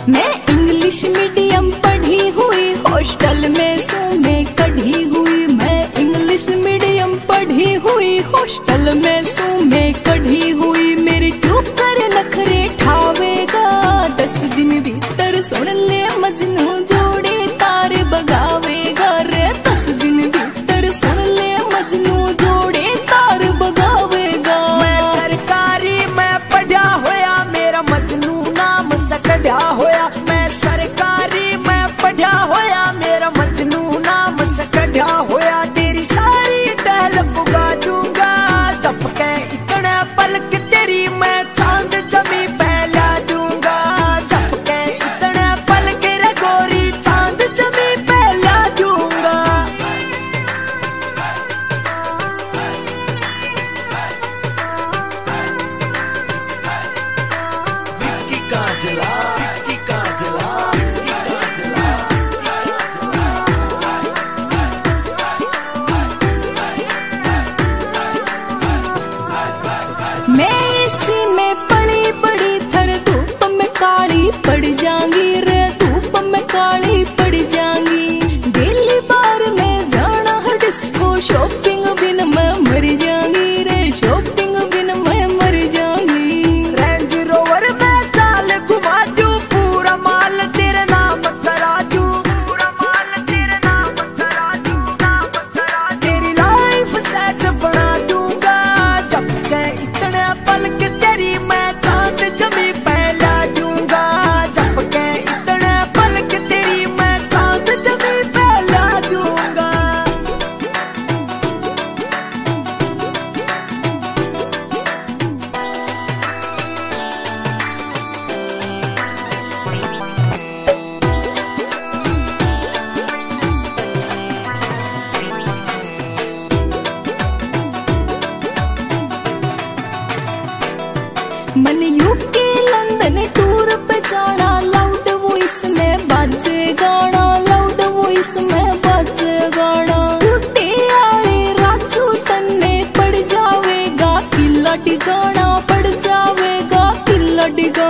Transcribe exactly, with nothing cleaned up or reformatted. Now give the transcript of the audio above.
मैं English medium पढ़ी हुई, हॉस्टल में सू में कढ़ी हुई। मैं इंग्लिश मीडियम पढ़ी हुई, हॉस्टल में सू में कढ़ी हुई। मेरे क्यों कर नखरे ठावेगा, दस दिन भीतर सुन ले मजनू जोड़े तार बगावेगा रे। दस दिन भीतर सुन ले मजनू जोड़े तार बगावेगा। मैं सरकारी मैं पढ़ा होया, मेरा मजनू नाम सकढ़ा होया। मैं सरकारी मैं पढ़ा होया, मेरा मजनू नाम सकढ़ा होया। तेरी सारी टहल पुगा दूंगा, झपके इतने पलक तेरी मैं चांद जमी पहला दूंगा। झपके इतने पलक रे गोरी चांद जमी पहला दूंगा। विक्की काजला, विक्की काजला, विक्की काजला। मैं इसी में पड़ी बड़ी थर, धूप में काली पड़ जाऊंगी रे। धूप में काली पड़ जाऊंगी। दिल्ली बार में जाना है डिस्को, शॉपिंग बिन मैं मर जाऊंगी रे। शॉपिंग बिन मैं मर जाऊंगी। रेंज रोवर में चाल घुमा दूं, पूरा माल तेरे नाम करा दूं। पूरा माल तेरे नाम करा दूं, नाम करा दूं। तेरी लाइफ सेट बना दूंगा, झपके इतने पलक तेरी मैं चांद जमी पहला दूंगा। झपके इतने पलक तेरी मैं चांद जमी पहला दूंगा। मन यूके लंदन टूर पे जाना, लाउड वॉइस में बाजे गाना। लाउड वॉइस में बाजे गाना। टूटे आले राजू तन्ने पड़ जावेगा, किला डिगाना पड़ जावेगा, किला डिगाना।